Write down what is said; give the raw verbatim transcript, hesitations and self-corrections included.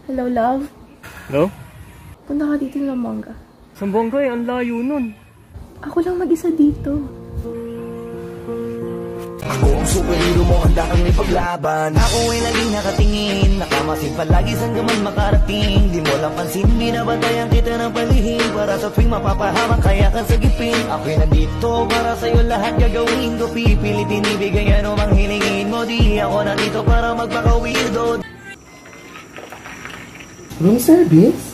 Hello, love? Hello? Punta ka dito ng Zamboanga. Zamboanga eh, ang layo nun. Ako lang mag-isa dito. Ako ang superhero mo, handa kang ipaglaban. Ako ay laging nakatingin, nakamasid palagi saan ka man makarating. Di mo lang pansin, binabantayan kita ng palihim. Para sa tuwing mapapahamak, kaya kang sagipin. Ako'y nandito para sa'yo lahat gagawin ko. Pipilitin ibigay ano mang hilingin mo. Di ako nandito para magpaka-weirdo. Room service?